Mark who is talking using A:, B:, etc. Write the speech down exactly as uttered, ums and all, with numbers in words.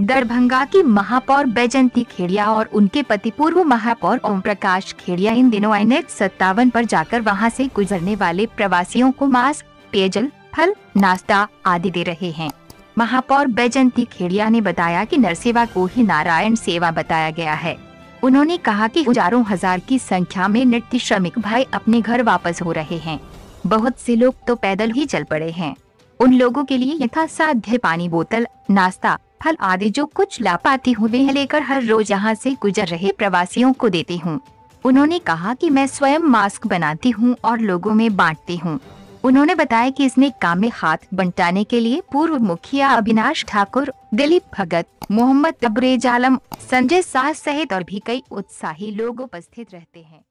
A: दरभंगा की महापौर बैजंती खेड़िया और उनके पति पूर्व महापौर ओम प्रकाश खेड़िया इन दिनों एन एच सत्तावन पर जाकर वहां से गुजरने वाले प्रवासियों को मास्क, पेयजल, फल, नाश्ता आदि दे रहे हैं। महापौर बैजंती खेड़िया ने बताया कि नरसेवा को ही नारायण सेवा बताया गया है। उन्होंने कहा कि हजारों हजार की संख्या में नित्य श्रमिक भाई अपने घर वापस हो रहे हैं। बहुत से लोग तो पैदल ही चल पड़े हैं। उन लोगों के लिए यथासाध्य पानी बोतल, नाश्ता, फल आदि जो कुछ ला पाती हूँ वे लेकर हर रोज यहाँ से गुजर रहे प्रवासियों को देती हूँ। उन्होंने कहा कि मैं स्वयं मास्क बनाती हूँ और लोगों में बांटती हूँ। उन्होंने बताया कि इसमें काम में हाथ बंटाने के लिए पूर्व मुखिया अविनाश ठाकुर, दिलीप भगत, मोहम्मद तबरेज आलम, संजय शाह सहित और भी कई उत्साही लोग उपस्थित रहते हैं।